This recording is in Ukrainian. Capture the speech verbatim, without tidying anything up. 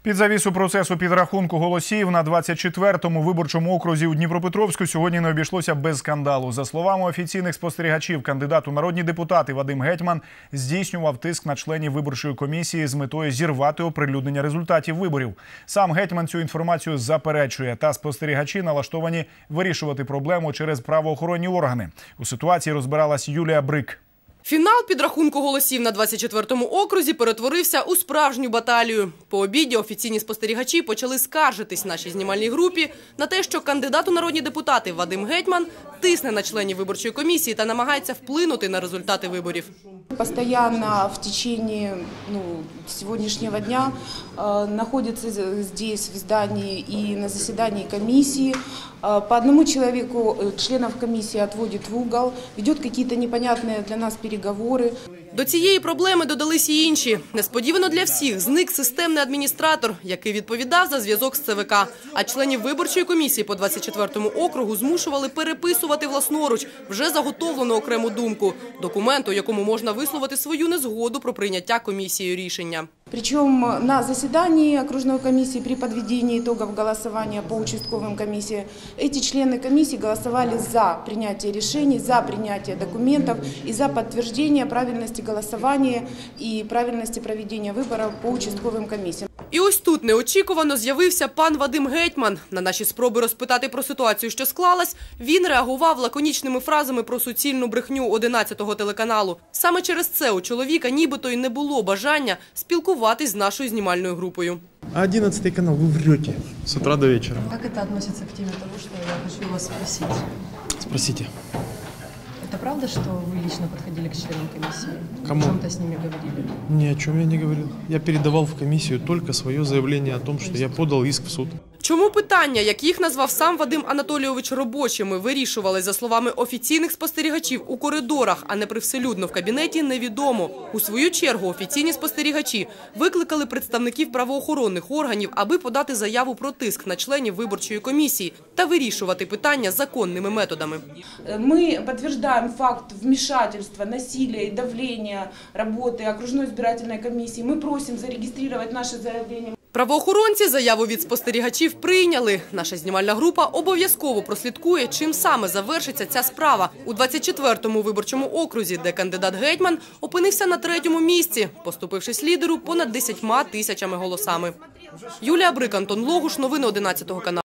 Під завісу процесу підрахунку голосів на двадцять четвертому виборчому окрузі у Дніпропетровську сьогодні не обійшлося без скандалу. За словами офіційних спостерігачів, кандидат у народні депутати Вадим Гетьман здійснював тиск на членів виборчої комісії з метою зірвати оприлюднення результатів виборів. Сам Гетьман цю інформацію заперечує, та спостерігачі налаштовані вирішувати проблему через правоохоронні органи. У ситуації розбиралась Юлія Брик. Фінал підрахунку голосів на двадцять четвертому окрузі перетворився у справжню баталію. По обіді офіційні спостерігачі почали скаржитись нашій знімальній групі на те, що кандидат у народні депутати Вадим Гетьман тисне на членів виборчої комісії та намагається вплинути на результати виборів. Постоянно в течение ну, сегодняшнего дня э, находится здесь, в здании и на заседании комиссии. Э, по одному человеку членов комиссии отводит в угол, ведет какие-то непонятные для нас переговоры. До цієї проблеми додались і інші. Несподівано для всіх зник системний адміністратор, який відповідав за зв'язок з Це Ве Ка. А членів виборчої комісії по двадцять четвертому округу змушували переписувати власноруч вже заготовлену окрему думку. Документ, у якому можна висловити свою незгоду про прийняття комісією рішення. Причем на заседании окружной комиссии при подведении итогов голосования по участковым комиссиям эти члены комиссии голосовали за принятие решений, за принятие документов и за подтверждение правильности голосования и правильности проведения выборов по участковым комиссиям. І ось тут неочікувано з'явився пан Вадим Гетьман. На наші спроби розпитати про ситуацію, що склалась, він реагував лаконічними фразами про суцільну брехню одинадцятого телеканалу. Саме через це у чоловіка нібито й не було бажання спілкуватись з нашою знімальною групою. А одиннадцатый канал, вы врете с утра до вечера. Как это относится к теме того, что я хочу вас спросить? Спросите. Это правда, что вы лично подходили к членам комиссии? Кому? О чем-то с ними говорили? Ни о чем я не говорил. Я передавал в комиссию только свое заявление о том, что я подал иск в суд. Чому питання, як їх назвав сам Вадим Анатолійович робочими, вирішували, за словами офіційних спостерігачів, у коридорах, а не привселюдно в кабінеті, невідомо. У свою чергу офіційні спостерігачі викликали представників правоохоронних органів, аби подати заяву про тиск на членів виборчої комісії та вирішувати питання законними методами. Мы подтверждаем факт вмешательства, насилия и давления работы окружной избирательной комиссии. Мы просим зарегистрировать наше заявление. Правоохоронці заяву від спостерігачів прийняли. Наша знімальна група обов'язково прослідкує, чим саме завершиться ця справа у двадцять четвертому виборчому окрузі, де кандидат Гетьман опинився на третьому місці, поступившись лідеру понад десятьма тисячами голосами. Юлія Брик, Антон Логуш, новини одинадцятого каналу.